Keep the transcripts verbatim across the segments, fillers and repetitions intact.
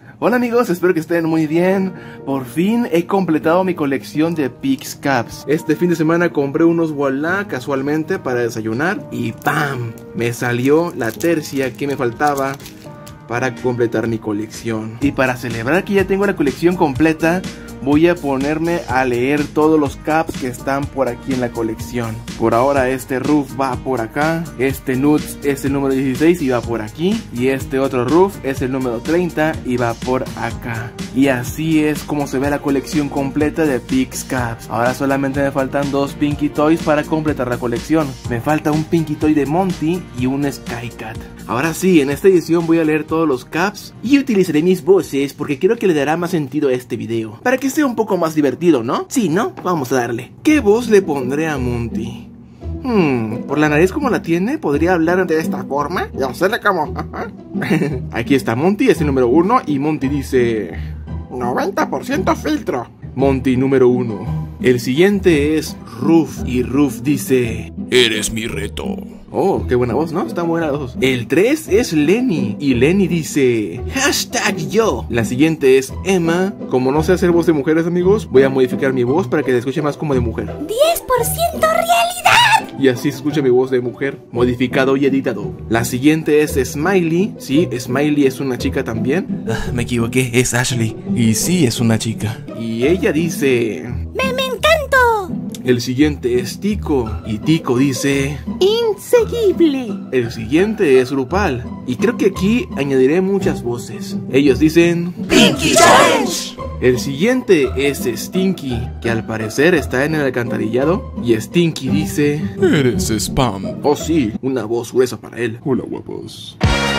Hola amigos, espero que estén muy bien. Por fin he completado mi colección de Pix Caps. Este fin de semana compré unos Voilà casualmente para desayunar y ¡pam! Me salió la tercia que me faltaba para completar mi colección. Y para celebrar que ya tengo la colección completa, voy a ponerme a leer todos los caps que están por aquí en la colección. Por ahora este Roof va por acá, este Nuts es el número dieciséis y va por aquí, y este otro Roof es el número treinta y va por acá. Y así es como se ve la colección completa de Pix Caps. Ahora solamente me faltan dos Pinky Toys para completar la colección. Me falta un Pinky Toy de Monty y un Sky Cat. Ahora sí, en esta edición voy a leer todos los caps y utilizaré mis voces porque creo que le dará más sentido a este video, para que sea un poco más divertido, ¿no? Sí, ¿no? Vamos a darle. ¿Qué voz le pondré a Monty? Hmm, por la nariz como la tiene, ¿podría hablar de esta forma? Yo sé cómo. Aquí está Monty, es el número uno, y Monty dice... noventa por ciento filtro. Monty número uno. El siguiente es Roof, y Roof dice... Eres mi reto. Oh, qué buena voz, ¿no? Está buena la voz. El tres es Lenny, y Lenny dice... Hashtag yo. La siguiente es Emma. Como no sé hacer voz de mujeres, amigos, voy a modificar mi voz para que se escuche más como de mujer. diez por ciento realidad. Y así se escucha mi voz de mujer, modificado y editado. La siguiente es Smiley. Sí, Smiley es una chica también. Ah, me equivoqué, es Ashley. Y sí, es una chica. Y ella dice... Me, me encanto. El siguiente es Tico, y Tico dice... Inseguible. El siguiente es Rupal, y creo que aquí añadiré muchas voces. Ellos dicen... Pinky Challenge. El siguiente es Stinky, que al parecer está en el alcantarillado, y Stinky dice... Eres spam. Oh sí, una voz gruesa para él. Hola, guapos.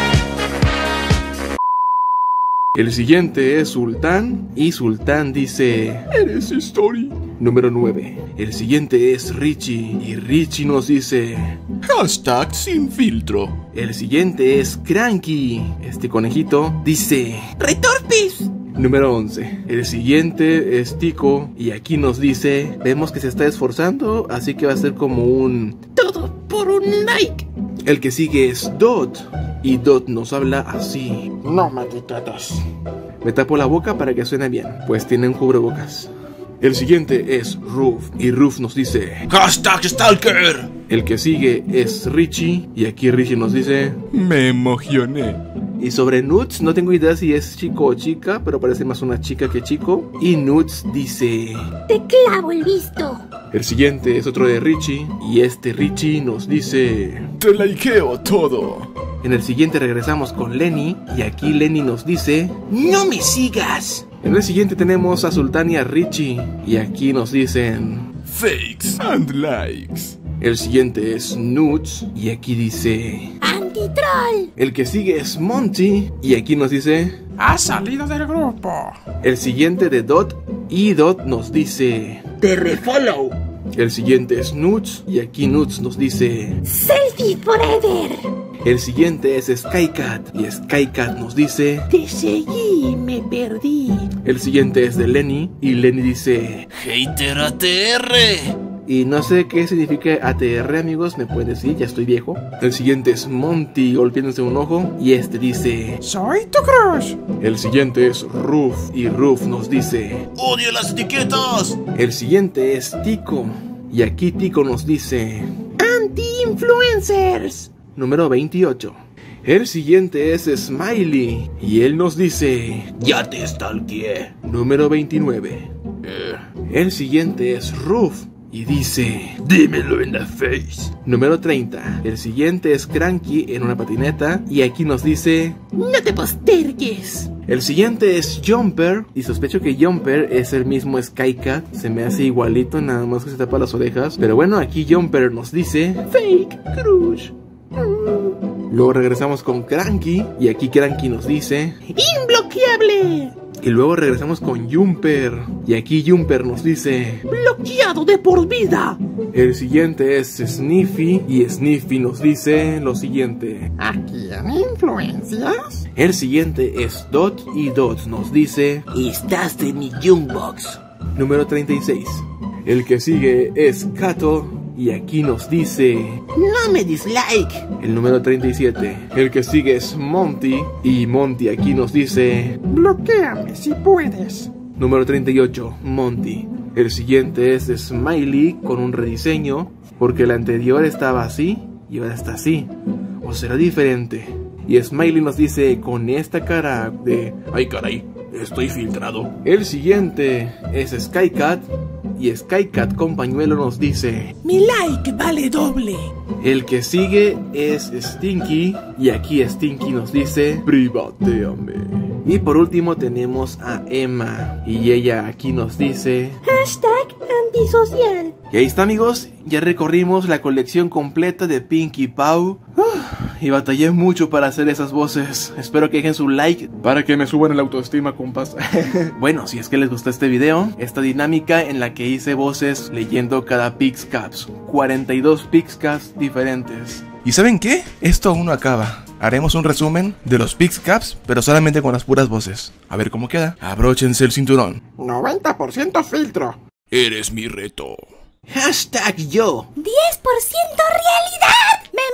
El siguiente es Sultán, y Sultán dice... Eres Story. Número nueve. El siguiente es Richie, y Richie nos dice... Hashtag sin filtro. El siguiente es Cranky. Este conejito dice... Retorpis. Número once. El siguiente es Tico, y aquí nos dice... Vemos que se está esforzando, así que va a ser como un... Todo por un like. El que sigue es Dot, y Dot nos habla así. No me etiquetes. Me tapo la boca para que suene bien, pues tiene un cubrebocas. El siguiente es Roof, y Roof nos dice... Hashtag Stalker. El que sigue es Richie, y aquí Richie nos dice... Me emocioné. Y sobre Nuts, no tengo idea si es chico o chica, pero parece más una chica que chico. Y Nuts dice... Te clavo el visto. El siguiente es otro de Richie, y este Richie nos dice... Te likeo todo. En el siguiente regresamos con Lenny, y aquí Lenny nos dice... No me sigas. En el siguiente tenemos a Sultán y a Richie, y aquí nos dicen... Fakes and likes. El siguiente es Nuts, y aquí dice... Antitroll. El que sigue es Monty, y aquí nos dice... Has salido del grupo. El siguiente de Dot, y Dot nos dice... Te refollow. El siguiente es Nuts, y aquí Nuts nos dice... Selfie forever. El siguiente es Sky Cat, y Sky Cat nos dice... Te seguí y me perdí. El siguiente es de Lenny, y Lenny dice... Hater A T R. Y no sé qué significa A T R, amigos, me puede decir, ya estoy viejo. El siguiente es Monty golpeándose un ojo, y este dice... Soy tu crush. El siguiente es Roof, y Roof nos dice... Odio las etiquetas. El siguiente es Tico, y aquí Tico nos dice... Anti-influencers. Número veintiocho. El siguiente es Smiley, y él nos dice... Ya te stalkeé. Número veintinueve. Eh. El siguiente es Roof, y dice... Dímelo en la face. Número treinta. El siguiente es Cranky en una patineta, y aquí nos dice... No te postergues. El siguiente es Jumper, y sospecho que Jumper es el mismo Sky Cat. Se me hace igualito, nada más que se tapa las orejas. Pero bueno, aquí Jumper nos dice... Fake crush. Luego regresamos con Cranky, y aquí Cranky nos dice... Inbloqueable. Y luego regresamos con Jumper, y aquí Jumper nos dice... Bloqueado de por vida. El siguiente es Sniffy, y Sniffy nos dice lo siguiente... ¿Aquí en influencias? El siguiente es Dot, y Dot nos dice... Estás en mi Jungbox. Número treinta y seis. El que sigue es Kato, y aquí nos dice... No me dislike. El número treinta y siete. El que sigue es Monty, y Monty aquí nos dice... Bloquéame si puedes. Número treinta y ocho, Monty. El siguiente es Smiley con un rediseño, porque el anterior estaba así y ahora está así. O será diferente. Y Smiley nos dice con esta cara de... Ay, caray, estoy filtrado. El siguiente es Skycat, y Skycat con pañuelo nos dice... Mi like vale doble. El que sigue es Stinky, y aquí Stinky nos dice... Privateame. Y por último tenemos a Emma, y ella aquí nos dice... Hashtag antisocial. Y ahí está, amigos, ya recorrimos la colección completa de Pinkie Pau. Uf, y batallé mucho para hacer esas voces. Espero que dejen su like para que me suban el autoestima, compas. Bueno, si es que les gustó este video, esta dinámica en la que hice voces leyendo cada Pixcaps, cuarenta y dos Pixcaps diferentes. ¿Y saben qué? Esto aún no acaba. Haremos un resumen de los Pixcaps, pero solamente con las puras voces. A ver cómo queda. Abróchense el cinturón. noventa por ciento filtro. Eres mi reto. Hashtag yo. diez por ciento realidad. Me,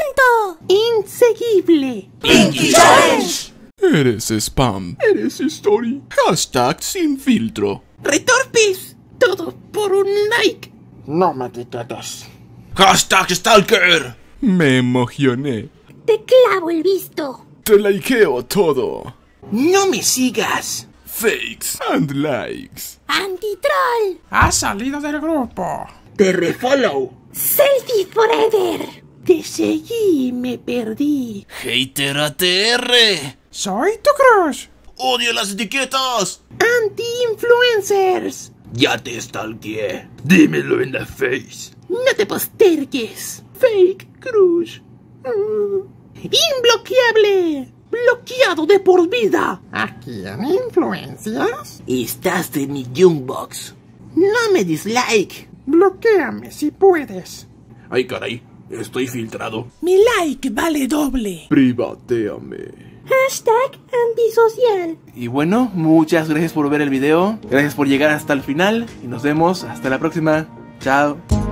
me encanto. Inseguible. Pinky Challenge. Eres spam. Eres story. Hashtag sin filtro. Retorpes. Todo por un like. No me etiquetes. Hashtag stalker. Me emocioné. Te clavo el visto. Te likeo todo. No me sigas. Fakes And likes. Antitroll. Has salido del grupo. Te refollow. Selfie forever. Te seguí y me perdí. Hater A T R. Soy tu crush. Odio las etiquetas. Anti-influencers. Ya te stalkeé. Dímelo en la face. No te postergues. Fake crush. Mm. Inbloqueable. Bloqueado de por vida. ¿Aquí en influencias? Estás de mi Jungbox. No me dislike. Bloquéame si puedes. Ay, caray, estoy filtrado. Mi like vale doble. Privateame. Hashtag antisocial. Y bueno, muchas gracias por ver el video. Gracias por llegar hasta el final. Y nos vemos hasta la próxima. Chao.